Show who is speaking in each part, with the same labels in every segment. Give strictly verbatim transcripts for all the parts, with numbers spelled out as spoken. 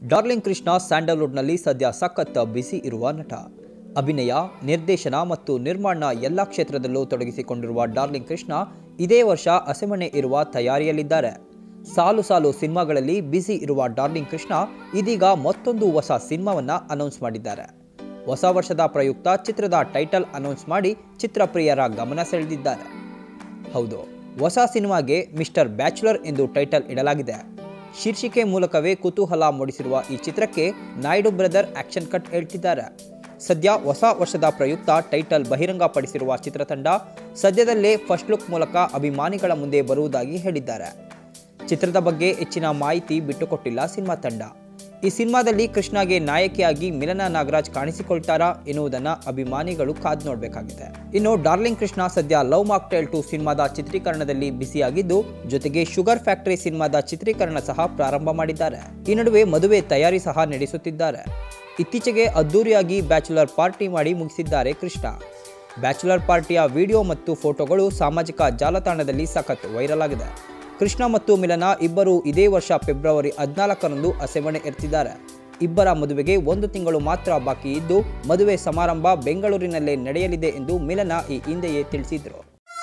Speaker 1: Darling Krishna ಸ್ಯಾಂಡಲ್ವುಡ್ನಲ್ಲಿ ಸದ್ಯ ಸಖತ್ busy ಇರುವ ನಟ. ಅಭಿನಯ, ನಿರ್ದೇಶನ ಮತ್ತು ನಿರ್ಮಾಣ ಎಲ್ಲ ಕ್ಷೇತ್ರದಲ್ಲೂ ತೊಡಗಿಸಿಕೊಂಡಿರುವ ಡಾರ್ಲಿಂಗ್ ಕೃಷ್ಣ ಇದೇ ವರ್ಷ ಹಸೆಮಣೆ ಇರುವ ತಯಾರಿಯಲ್ಲಿದ್ದಾರೆ. ಸಾಲು ಸಾಲು ಸಿನಿಮಾಗಳಲ್ಲಿ ಬ್ಯುಸಿ ಇರುವ ಡಾರ್ಲಿಂಗ್ ಕೃಷ್ಣ ಇದೀಗ ಮತ್ತೊಂದು ಹೊಸ ಸಿನಿಮಾವನ್ನು ಅನೌನ್ಸ್ ಮಾಡಿದ್ದಾರೆ. ಹೊಸ ವರ್ಷದ ಪ್ರಯುಕ್ತ ಚಿತ್ರದ ಟೈಟಲ್ ಅನೌನ್ಸ್ ಮಾಡಿ ಚಿತ್ರಪ್ರಿಯರ ಗಮನ ಸೆಳೆದಿದ್ದಾರೆ. ಹೌದು, ಹೊಸ ಸಿನಿಮಾಗೆ ಮಿಸ್ಟರ್ ಬ್ಯಾಚುಲರ್ ಎಂದು ಟೈಟಲ್ ಇಡಲಾಗಿದೆ. ಶೀರ್ಷಿಕೆ ಮೂಲಕವೇ ಕುತೂಹಲ ಮೂಡಿಸಿರುವ ಈ ಚಿತ್ರಕ್ಕೆ ನಾಯ್ಡು ಬ್ರದರ್ ಆಕ್ಷನ್ ಕಟ್ ಹೇಳ್ತಿದ್ದಾರೆ. ಸದ್ಯ ಹೊಸ ವರ್ಷದ ಪ್ರಯುಕ್ತ ಟೈಟಲ್ ಬಹಿರಂಗಪಡಿಸಿರುವ ಚಿತ್ರತಂಡ ಸದ್ಯದಲ್ಲೇ ಫಸ್ಟ್ ಲುಕ್ ಮೂಲಕ ಅಭಿಮಾನಿಗಳ ಮುಂದೆ ಬರುವುದಾಗಿ ಹೇಳಿದ್ದಾರೆ. ಚಿತ್ರದ ಬಗ್ಗೆ ಹೆಚ್ಚಿನ ಮಾಹಿತಿ ಬಿಟ್ಟುಕೊಟ್ಟಿಲ್ಲ ಸಿನಿಮಾ ತಂಡ. ಈ ಸಿನಿಮಾದಲ್ಲಿ ಕೃಷ್ಣಗೆ ನಾಯಕಿಯಾಗಿ ಮಿಲನಾ ನಾಗರಾಜ್ ಕಾಣಿಸಿಕೊಳ್ತಾರಾ ಎನ್ನುವುದನ್ನು ಅಭಿಮಾನಿಗಳು ಕಾದು ನೋಡಬೇಕಾಗಿದೆ. ಇನ್ನು ಡಾರ್ಲಿಂಗ್ ಕೃಷ್ಣ ಸದ್ಯ ಲವ್ ಮಾಕ್ಟೇಲ್ ಟು ಸಿನಿಮಾದ ಚಿತ್ರೀಕರಣದಲ್ಲಿ ಬ್ಯುಸಿಯಾಗಿದ್ದು, ಜೊತೆಗೆ ಶುಗರ್ ಫ್ಯಾಕ್ಟರಿ ಸಿನಿಮಾದ ಚಿತ್ರೀಕರಣ ಸಹ ಪ್ರಾರಂಭ ಮಾಡಿದ್ದಾರೆ. ಈ ನಡುವೆ ಮದುವೆ ತಯಾರಿ ಸಹ ನಡೆಸುತ್ತಿದ್ದಾರೆ. ಇತ್ತೀಚೆಗೆ ಅದ್ದೂರಿಯಾಗಿ ಬ್ಯಾಚುಲರ್ ಪಾರ್ಟಿ ಮಾಡಿ ಮುಗಿಸಿದ್ದಾರೆ ಕೃಷ್ಣ. ಬ್ಯಾಚುಲರ್ ಪಾರ್ಟಿಯ ವಿಡಿಯೋ ಮತ್ತು ಫೋಟೋಗಳು ಸಾಮಾಜಿಕ ಜಾಲತಾಣದಲ್ಲಿ ಸಖತ್ ವೈರಲ್ ಆಗಿದೆ. ಕೃಷ್ಣ ಮತ್ತು ಮಿಲನಾ ಇಬ್ಬರು ಇದೇ ವರ್ಷ ಫೆಬ್ರವರಿ ಹದಿನಾಲ್ಕರಂದು ಹಸೆಮಣೆ ಎತ್ತಿದ್ದಾರೆ. ಇಬ್ಬರ ಮದುವೆಗೆ ಒಂದು ತಿಂಗಳು ಮಾತ್ರ ಬಾಕಿ ಇದ್ದು, ಮದುವೆ ಸಮಾರಂಭ ಬೆಂಗಳೂರಿನಲ್ಲೇ ನಡೆಯಲಿದೆ ಎಂದು ಮಿಲನಾ ಈ ಹಿಂದೆಯೇ ತಿಳಿಸಿದರು.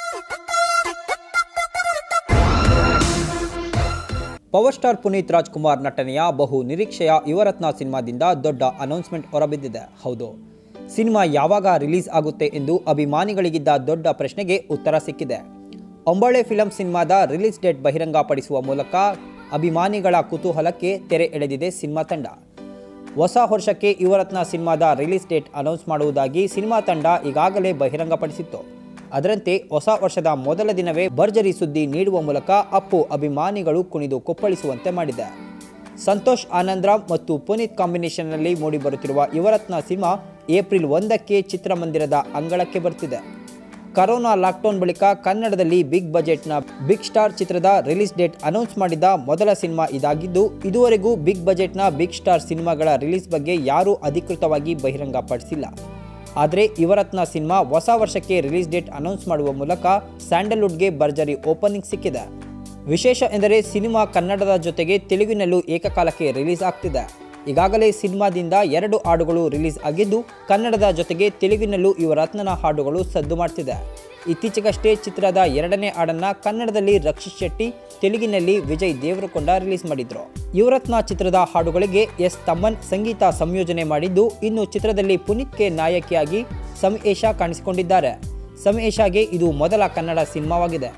Speaker 1: ಪವರ್ ಸ್ಟಾರ್ ಪುನೀತ್ ರಾಜ್ಕುಮಾರ್ ನಟನೆಯ ಬಹು ನಿರೀಕ್ಷೆಯ ಯುವರತ್ನ ಸಿನಿಮಾದಿಂದ ದೊಡ್ಡ ಅನೌನ್ಸ್ಮೆಂಟ್ ಹೊರಬಿದ್ದಿದೆ. ಹೌದು, ಸಿನಿಮಾ ಯಾವಾಗ ರಿಲೀಸ್ ಆಗುತ್ತೆ ಎಂದು ಅಭಿಮಾನಿಗಳಿಗಿದ್ದ ದೊಡ್ಡ ಪ್ರಶ್ನೆಗೆ ಉತ್ತರ ಸಿಕ್ಕಿದೆ. ಒಂಬಳೆ ಫಿಲಂ ಸಿನಿಮಾದ ರಿಲೀಸ್ ಡೇಟ್ ಬಹಿರಂಗಪಡಿಸುವ ಮೂಲಕ ಅಭಿಮಾನಿಗಳ ಕುತೂಹಲಕ್ಕೆ ತೆರೆ ಎಳೆದಿದೆ ಸಿನಿಮಾ ತಂಡ. ಹೊಸ ವರ್ಷಕ್ಕೆ ಯುವರತ್ನ ಸಿನಿಮಾದ ರಿಲೀಸ್ ಡೇಟ್ ಅನೌನ್ಸ್ ಮಾಡುವುದಾಗಿ ಸಿನಿಮಾ ತಂಡ ಈಗಾಗಲೇ ಬಹಿರಂಗಪಡಿಸಿತ್ತು. ಅದರಂತೆ ಹೊಸ ವರ್ಷದ ಮೊದಲ ದಿನವೇ ಭರ್ಜರಿ ಸುದ್ದಿ ನೀಡುವ ಮೂಲಕ ಅಪ್ಪು ಅಭಿಮಾನಿಗಳು ಕುಣಿದು ಕುಪ್ಪಳಿಸುವಂತೆ ಮಾಡಿದೆ. ಸಂತೋಷ್ ಆನಂದರಾಮ್ ಮತ್ತು ಪುನೀತ್ ಕಾಂಬಿನೇಷನ್ನಲ್ಲಿ ಮೂಡಿಬರುತ್ತಿರುವ ಯುವರತ್ನ ಸಿನಿಮಾ ಏಪ್ರಿಲ್ ಒಂದಕ್ಕೆ ಚಿತ್ರಮಂದಿರದ ಅಂಗಳಕ್ಕೆ ಬರ್ತಿದೆ. ಕರೋನಾ ಲಾಕ್ಡೌನ್ ಬಳಿಕ ಕನ್ನಡದಲ್ಲಿ ಬಿಗ್ ಬಜೆಟ್ನ ಬಿಗ್ ಸ್ಟಾರ್ ಚಿತ್ರದ ರಿಲೀಸ್ ಡೇಟ್ ಅನೌನ್ಸ್ ಮಾಡಿದ ಮೊದಲ ಸಿನಿಮಾ ಇದಾಗಿದ್ದು, ಇದುವರೆಗೂ ಬಿಗ್ ಬಜೆಟ್ನ ಬಿಗ್ ಸ್ಟಾರ್ ಸಿನಿಮಾಗಳ ರಿಲೀಸ್ ಬಗ್ಗೆ ಯಾರೂ ಅಧಿಕೃತವಾಗಿ ಬಹಿರಂಗಪಡಿಸಿಲ್ಲ. ಆದರೆ ಯುವರತ್ನ ಸಿನಿಮಾ ಹೊಸ ವರ್ಷಕ್ಕೆ ರಿಲೀಸ್ ಡೇಟ್ ಅನೌನ್ಸ್ ಮಾಡುವ ಮೂಲಕ ಸ್ಯಾಂಡಲ್ವುಡ್ಗೆ ಭರ್ಜರಿ ಓಪನಿಂಗ್ ಸಿಕ್ಕಿದೆ. ವಿಶೇಷ ಎಂದರೆ ಸಿನಿಮಾ ಕನ್ನಡದ ಜೊತೆಗೆ ತೆಲುಗಿನಲ್ಲೂ ಏಕಕಾಲಕ್ಕೆ ರಿಲೀಸ್ ಆಗ್ತಿದೆ. ಈಗಾಗಲೇ ಸಿನಿಮಾದಿಂದ ಎರಡು ಹಾಡುಗಳು ರಿಲೀಸ್ ಆಗಿದ್ದು, ಕನ್ನಡದ ಜೊತೆಗೆ ತೆಲುಗಿನಲ್ಲೂ ಯುವರತ್ನನ ಹಾಡುಗಳು ಸದ್ದು ಮಾಡ್ತಿದೆ. ಇತ್ತೀಚೆಗಷ್ಟೇ ಚಿತ್ರದ ಎರಡನೇ ಹಾಡನ್ನು ಕನ್ನಡದಲ್ಲಿ ರಕ್ಷಿತ್ ಶೆಟ್ಟಿ, ತೆಲುಗಿನಲ್ಲಿ ವಿಜಯ್ ದೇವರಕೊಂಡ ರಿಲೀಸ್ ಮಾಡಿದ್ರು. ಯುವರತ್ನ ಚಿತ್ರದ ಹಾಡುಗಳಿಗೆ ಎಸ್ ತಮ್ಮನ್ ಸಂಗೀತ ಸಂಯೋಜನೆ ಮಾಡಿದ್ದು, ಇನ್ನು ಚಿತ್ರದಲ್ಲಿ ಪುನೀತ್ಗೆ ನಾಯಕಿಯಾಗಿ ಸಮೀಶಾ ಕಾಣಿಸಿಕೊಂಡಿದ್ದಾರೆ. ಸಮೀಶಾಗೆ ಇದು ಮೊದಲ ಕನ್ನಡ ಸಿನಿಮಾವಾಗಿದೆ.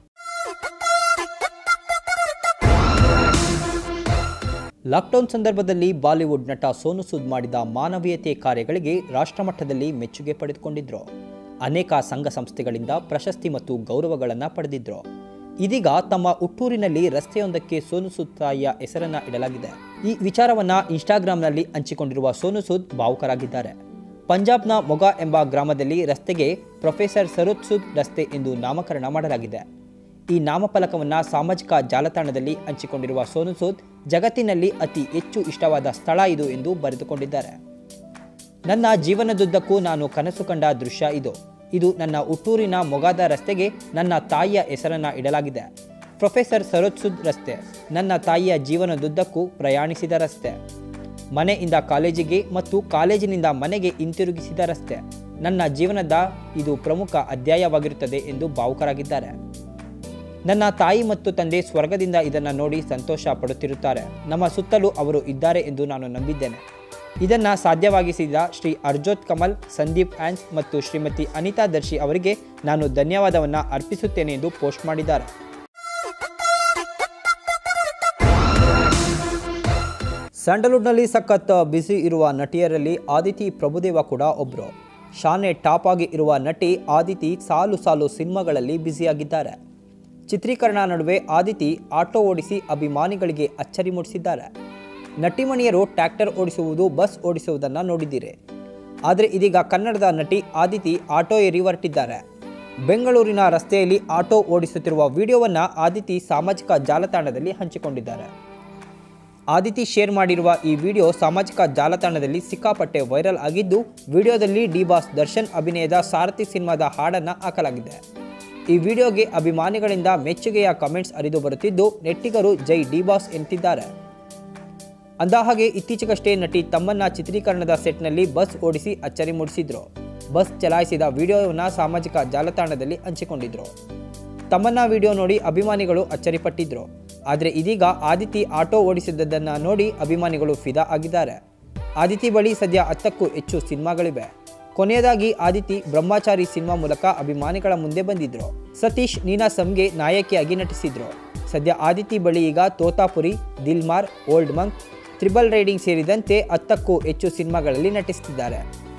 Speaker 1: ಲಾಕ್ಡೌನ್ ಸಂದರ್ಭದಲ್ಲಿ ಬಾಲಿವುಡ್ ನಟ ಸೋನು ಸೂದ್ ಮಾಡಿದ ಮಾನವೀಯತೆ ಕಾರ್ಯಗಳಿಗೆ ರಾಷ್ಟ್ರಮಟ್ಟದಲ್ಲಿ ಮೆಚ್ಚುಗೆ ಪಡೆದುಕೊಂಡಿದ್ರು. ಅನೇಕ ಸಂಘ ಸಂಸ್ಥೆಗಳಿಂದ ಪ್ರಶಸ್ತಿ ಮತ್ತು ಗೌರವಗಳನ್ನು ಪಡೆದಿದ್ರು. ಇದೀಗ ತಮ್ಮ ಹುಟ್ಟೂರಿನಲ್ಲಿ ರಸ್ತೆಯೊಂದಕ್ಕೆ ಸೋನು ಸೂದ್ ತಾಯಿಯ ಹೆಸರನ್ನ ಇಡಲಾಗಿದೆ. ಈ ವಿಚಾರವನ್ನ ಇನ್ಸ್ಟಾಗ್ರಾಂನಲ್ಲಿ ಹಂಚಿಕೊಂಡಿರುವ ಸೋನು ಸೂದ್ ಭಾವುಕರಾಗಿದ್ದಾರೆ. ಪಂಜಾಬ್ನ ಮೊಗಾ ಎಂಬ ಗ್ರಾಮದಲ್ಲಿ ರಸ್ತೆಗೆ ಪ್ರೊಫೆಸರ್ ಸರೋಜ್ ಸೂದ್ ರಸ್ತೆ ಎಂದು ನಾಮಕರಣ ಮಾಡಲಾಗಿದೆ. ಈ ನಾಮಫಲಕವನ್ನು ಸಾಮಾಜಿಕ ಜಾಲತಾಣದಲ್ಲಿ ಹಂಚಿಕೊಂಡಿರುವ ಸೋನು ಸೂದ್, ಜಗತ್ತಿನಲ್ಲಿ ಅತಿ ಹೆಚ್ಚು ಇಷ್ಟವಾದ ಸ್ಥಳ ಇದು ಎಂದು ಬರೆದುಕೊಂಡಿದ್ದಾರೆ. ನನ್ನ ಜೀವನದುದ್ದಕ್ಕೂ ನಾನು ಕನಸು ಕಂಡ ದೃಶ್ಯ ಇದು. ಇದು ನನ್ನ ಹುಟ್ಟೂರಿನ ಮೊಗಾದ ರಸ್ತೆಗೆ ನನ್ನ ತಾಯಿಯ ಹೆಸರನ್ನು ಇಡಲಾಗಿದೆ. ಪ್ರೊಫೆಸರ್ ಸರೋಜ್ ಸೂದ್ ರಸ್ತೆ ನನ್ನ ತಾಯಿಯ ಜೀವನದುದ್ದಕ್ಕೂ ಪ್ರಯಾಣಿಸಿದ ರಸ್ತೆ. ಮನೆಯಿಂದ ಕಾಲೇಜಿಗೆ ಮತ್ತು ಕಾಲೇಜಿನಿಂದ ಮನೆಗೆ ಹಿಂತಿರುಗಿಸಿದ ರಸ್ತೆ. ನನ್ನ ಜೀವನದ ಇದು ಪ್ರಮುಖ ಅಧ್ಯಾಯವಾಗಿರುತ್ತದೆ ಎಂದು ಭಾವುಕರಾಗಿದ್ದಾರೆ. ನನ್ನ ತಾಯಿ ಮತ್ತು ತಂದೆ ಸ್ವರ್ಗದಿಂದ ಇದನ್ನು ನೋಡಿ ಸಂತೋಷ ಪಡುತ್ತಿರುತ್ತಾರೆ. ನಮ್ಮ ಸುತ್ತಲೂ ಅವರು ಇದ್ದಾರೆ ಎಂದು ನಾನು ನಂಬಿದ್ದೇನೆ. ಇದನ್ನು ಸಾಧ್ಯವಾಗಿಸಿದ ಶ್ರೀ ಅರ್ಜೋತ್ ಕಮಲ್, ಸಂದೀಪ್ ಆನ್ಸ್ ಮತ್ತು ಶ್ರೀಮತಿ ಅನಿತಾ ದರ್ಶಿ ಅವರಿಗೆ ನಾನು ಧನ್ಯವಾದವನ್ನು ಅರ್ಪಿಸುತ್ತೇನೆ ಎಂದು ಪೋಸ್ಟ್ ಮಾಡಿದ್ದಾರೆ. ಸ್ಯಾಂಡಲ್ವುಡ್ನಲ್ಲಿ ಸಖತ್ ಬ್ಯುಸಿ ಇರುವ ನಟಿಯರಲ್ಲಿ ಆದಿತಿ ಪ್ರಭುದೇವ ಕೂಡ ಒಬ್ಬರು. ಶಾನೆ ಟಾಪ್ ಆಗಿ ಇರುವ ನಟಿ ಆದಿತಿ ಸಾಲು ಸಾಲು ಸಿನಿಮಾಗಳಲ್ಲಿ ಬ್ಯುಸಿಯಾಗಿದ್ದಾರೆ. ಚಿತ್ರೀಕರಣ ನಡುವೆ ಆದಿತಿ ಆಟೋ ಓಡಿಸಿ ಅಭಿಮಾನಿಗಳಿಗೆ ಅಚ್ಚರಿ ಮೂಡಿಸಿದ್ದಾರೆ. ನಟಿಮಣಿಯರು ಟ್ರ್ಯಾಕ್ಟರ್ ಓಡಿಸುವುದು, ಬಸ್ ಓಡಿಸುವುದನ್ನು ನೋಡಿದ್ದೀರಿ. ಆದರೆ ಇದೀಗ ಕನ್ನಡದ ನಟಿ ಆದಿತಿ ಆಟೋ ಏರಿ ಹೊರಟಿದ್ದಾರೆ. ಬೆಂಗಳೂರಿನ ರಸ್ತೆಯಲ್ಲಿ ಆಟೋ ಓಡಿಸುತ್ತಿರುವ ವಿಡಿಯೋವನ್ನು ಆದಿತಿ ಸಾಮಾಜಿಕ ಜಾಲತಾಣದಲ್ಲಿ ಹಂಚಿಕೊಂಡಿದ್ದಾರೆ. ಆದಿತಿ ಶೇರ್ ಮಾಡಿರುವ ಈ ವಿಡಿಯೋ ಸಾಮಾಜಿಕ ಜಾಲತಾಣದಲ್ಲಿ ಸಿಕ್ಕಾಪಟ್ಟೆ ವೈರಲ್ ಆಗಿದ್ದು, ವಿಡಿಯೋದಲ್ಲಿ ಡಿ ಬಾಸ್ ದರ್ಶನ್ ಅಭಿನಯದ ಸಾರಥಿ ಸಿನಿಮಾದ ಹಾಡನ್ನು ಹಾಕಲಾಗಿದೆ. ಈ ವಿಡಿಯೋಗೆ ಅಭಿಮಾನಿಗಳಿಂದ ಮೆಚ್ಚುಗೆಯ ಕಮೆಂಟ್ಸ್ ಹರಿದು ಬರುತ್ತಿದ್ದು, ನೆಟ್ಟಿಗರು ಜೈ ಡಿ ಬಾಸ್ ಎನ್ನುತ್ತಿದ್ದಾರೆ. ಅಂದಹಾಗೆ ಇತ್ತೀಚೆಗಷ್ಟೇ ನಟಿ ತಮ್ಮನ್ನ ಚಿತ್ರೀಕರಣದ ಸೆಟ್ನಲ್ಲಿ ಬಸ್ ಓಡಿಸಿ ಅಚ್ಚರಿ ಮೂಡಿಸಿದ್ರು. ಬಸ್ ಚಲಾಯಿಸಿದ ವಿಡಿಯೋವನ್ನು ಸಾಮಾಜಿಕ ಜಾಲತಾಣದಲ್ಲಿ ಹಂಚಿಕೊಂಡಿದ್ರು. ತಮ್ಮನ್ನ ವಿಡಿಯೋ ನೋಡಿ ಅಭಿಮಾನಿಗಳು ಅಚ್ಚರಿಪಟ್ಟಿದ್ರು. ಆದರೆ ಇದೀಗ ಆದಿತಿ ಆಟೋ ಓಡಿಸಿದ್ದನ್ನು ನೋಡಿ ಅಭಿಮಾನಿಗಳು ಫಿದಾ ಆಗಿದ್ದಾರೆ. ಆದಿತಿ ಬಳಿ ಸದ್ಯ ಹತ್ತಕ್ಕೂ ಹೆಚ್ಚು ಸಿನಿಮಾಗಳಿವೆ. ಕೊನೆಯದಾಗಿ ಆದಿತಿ ಬ್ರಹ್ಮಚಾರಿ ಸಿನಿಮಾ ಮೂಲಕ ಅಭಿಮಾನಿಗಳ ಮುಂದೆ ಬಂದಿದ್ರು. ಸತೀಶ್ ನೀನಾಸಂಗೆ ನಾಯಕಿಯಾಗಿ ನಟಿಸಿದ್ರು. ಸದ್ಯ ಆದಿತಿ ಬಳಿ ಈಗ Totapuri, Dilmar, Old Monk, triple riding ಸೇರಿದಂತೆ ಹತ್ತಕ್ಕೂ ಹೆಚ್ಚು ಸಿನಿಮಾಗಳಲ್ಲಿ ನಟಿಸುತ್ತಿದ್ದಾರೆ.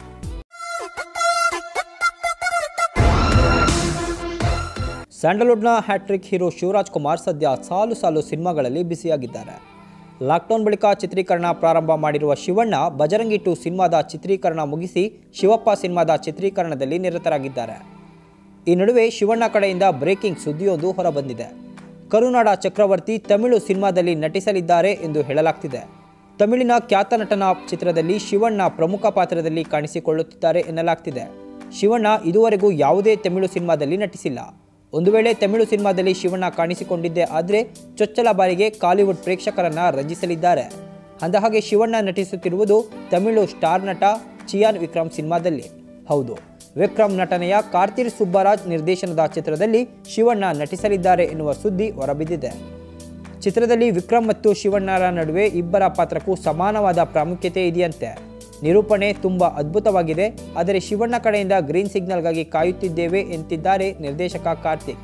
Speaker 1: ಸ್ಯಾಂಡಲ್ವುಡ್ನ ಹ್ಯಾಟ್ರಿಕ್ ಹೀರೋ ಶಿವರಾಜ್ ಕುಮಾರ್ ಸದ್ಯ ಸಾಲು ಸಾಲು ಸಿನಿಮಾಗಳಲ್ಲಿ ಬ್ಯುಸಿಯಾಗಿದ್ದಾರೆ. ಲಾಕ್ಡೌನ್ ಬಳಿಕ ಚಿತ್ರೀಕರಣ ಪ್ರಾರಂಭ ಮಾಡಿರುವ ಶಿವಣ್ಣ ಬಜರಂಗಿ ಟು ಸಿನಿಮಾದ ಚಿತ್ರೀಕರಣ ಮುಗಿಸಿ ಶಿವಪ್ಪ ಸಿನಿಮಾದ ಚಿತ್ರೀಕರಣದಲ್ಲಿ ನಿರತರಾಗಿದ್ದಾರೆ. ಈ ನಡುವೆ ಶಿವಣ್ಣ ಕಡೆಯಿಂದ ಬ್ರೇಕಿಂಗ್ ಸುದ್ದಿಯೊಂದು ಹೊರಬಂದಿದೆ. ಕರುನಾಡ ಚಕ್ರವರ್ತಿ ತಮಿಳು ಸಿನಿಮಾದಲ್ಲಿ ನಟಿಸಲಿದ್ದಾರೆ ಎಂದು ಹೇಳಲಾಗ್ತಿದೆ. ತಮಿಳಿನ ಖ್ಯಾತ ನಟನ ಚಿತ್ರದಲ್ಲಿ ಶಿವಣ್ಣ ಪ್ರಮುಖ ಪಾತ್ರದಲ್ಲಿ ಕಾಣಿಸಿಕೊಳ್ಳುತ್ತಿದ್ದಾರೆ ಎನ್ನಲಾಗ್ತಿದೆ. ಶಿವಣ್ಣ ಇದುವರೆಗೂ ಯಾವುದೇ ತಮಿಳು ಸಿನಿಮಾದಲ್ಲಿ ನಟಿಸಿಲ್ಲ. ಒಂದು ವೇಳೆ ತಮಿಳು ಸಿನಿಮಾದಲ್ಲಿ ಶಿವಣ್ಣ ಕಾಣಿಸಿಕೊಂಡಿದ್ದೇ ಆದರೆ ಚೊಚ್ಚಲ ಬಾರಿಗೆ ಕಾಲಿವುಡ್ ಪ್ರೇಕ್ಷಕರನ್ನ ರಂಜಿಸಲಿದ್ದಾರೆ. ಅಂದಹಾಗೆ ಶಿವಣ್ಣ ನಟಿಸುತ್ತಿರುವುದು ತಮಿಳು ಸ್ಟಾರ್ ನಟ ಚಿಯಾನ್ ವಿಕ್ರಮ್ ಸಿನಿಮಾದಲ್ಲಿ. ಹೌದು, ವಿಕ್ರಮ್ ನಟನೆಯ ಕಾರ್ತಿಕ್ ಸುಬ್ಬರಾಜ್ ನಿರ್ದೇಶನದ ಚಿತ್ರದಲ್ಲಿ ಶಿವಣ್ಣ ನಟಿಸಲಿದ್ದಾರೆ ಎನ್ನುವ ಸುದ್ದಿ ಹೊರಬಿದ್ದಿದೆ. ಚಿತ್ರದಲ್ಲಿ ವಿಕ್ರಮ್ ಮತ್ತು ಶಿವಣ್ಣರ ನಡುವೆ ಇಬ್ಬರ ಪಾತ್ರಕ್ಕೂ ಸಮಾನವಾದ ಪ್ರಾಮುಖ್ಯತೆ ಇದೆಯಂತೆ. ನಿರೂಪಣೆ ತುಂಬ ಅದ್ಭುತವಾಗಿದೆ, ಆದರೆ ಶಿವಣ್ಣ ಕಡೆಯಿಂದ ಗ್ರೀನ್ ಸಿಗ್ನಲ್ಗಾಗಿ ಕಾಯುತ್ತಿದ್ದೇವೆ ಎಂತಿದ್ದಾರೆ ನಿರ್ದೇಶಕ ಕಾರ್ತಿಕ್.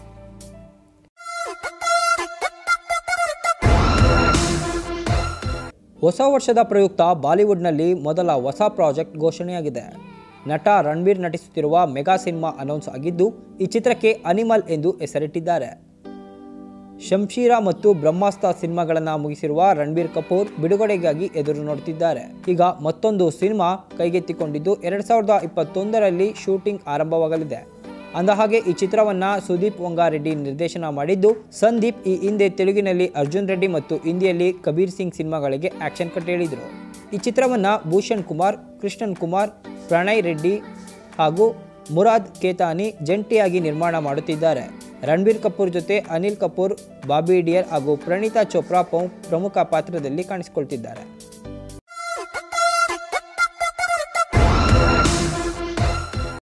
Speaker 1: ಹೊಸ ವರ್ಷದ ಪ್ರಯುಕ್ತ ಬಾಲಿವುಡ್ನಲ್ಲಿ ಮೊದಲ ಹೊಸ ಪ್ರಾಜೆಕ್ಟ್ ಘೋಷಣೆಯಾಗಿದೆ. ನಟ ರಣಬೀರ್ ನಟಿಸುತ್ತಿರುವ ಮೆಗಾ ಸಿನಿಮಾ ಅನೌನ್ಸ್ ಆಗಿದ್ದು, ಈ ಚಿತ್ರಕ್ಕೆ ಅನಿಮಲ್ ಎಂದು ಹೆಸರಿಟ್ಟಿದ್ದಾರೆ. ಶಂಶೀರ ಮತ್ತು ಬ್ರಹ್ಮಾಸ್ತ್ರ ಸಿನಿಮಾಗಳನ್ನು ಮುಗಿಸಿರುವ ರಣಬೀರ್ ಕಪೂರ್ ಬಿಡುಗಡೆಗಾಗಿ ಎದುರು ನೋಡುತ್ತಿದ್ದಾರೆ. ಈಗ ಮತ್ತೊಂದು ಸಿನಿಮಾ ಕೈಗೆತ್ತಿಕೊಂಡಿದ್ದು ಎರಡು ಸಾವಿರದ ಇಪ್ಪತ್ತೊಂದರಲ್ಲಿ ಶೂಟಿಂಗ್ ಆರಂಭವಾಗಲಿದೆ. ಅಂದಹಾಗೆ ಈ ಚಿತ್ರವನ್ನು ಸುದೀಪ್ ವಂಗಾರೆಡ್ಡಿ ನಿರ್ದೇಶನ ಮಾಡಿದ್ದು, ಸಂದೀಪ್ ಈ ಹಿಂದೆ ತೆಲುಗಿನಲ್ಲಿ ಅರ್ಜುನ್ ರೆಡ್ಡಿ ಮತ್ತು ಹಿಂದಿಯಲ್ಲಿ ಕಬೀರ್ ಸಿಂಗ್ ಸಿನಿಮಾಗಳಿಗೆ ಆಕ್ಷನ್ ಕಟ್ ಹೇಳಿದರು. ಈ ಚಿತ್ರವನ್ನು ಭೂಷಣ್ ಕುಮಾರ್, ಕೃಷ್ಣನ್ ಕುಮಾರ್, ಪ್ರಣಯ್ ರೆಡ್ಡಿ ಹಾಗೂ ಮುರಾದ್ ಕೇತಾನಿ ಜಂಟಿಯಾಗಿ ನಿರ್ಮಾಣ ಮಾಡುತ್ತಿದ್ದಾರೆ. ರಣಬೀರ್ ಕಪೂರ್ ಜೊತೆ ಅನಿಲ್ ಕಪೂರ್, ಬಾಬಿ ಡಿಯರ್ ಹಾಗೂ ಪ್ರಣೀತಾ ಚೋಪ್ರಾ ಪ್ರಮುಖ ಪಾತ್ರದಲ್ಲಿ ಕಾಣಿಸಿಕೊಳ್ತಿದ್ದಾರೆ.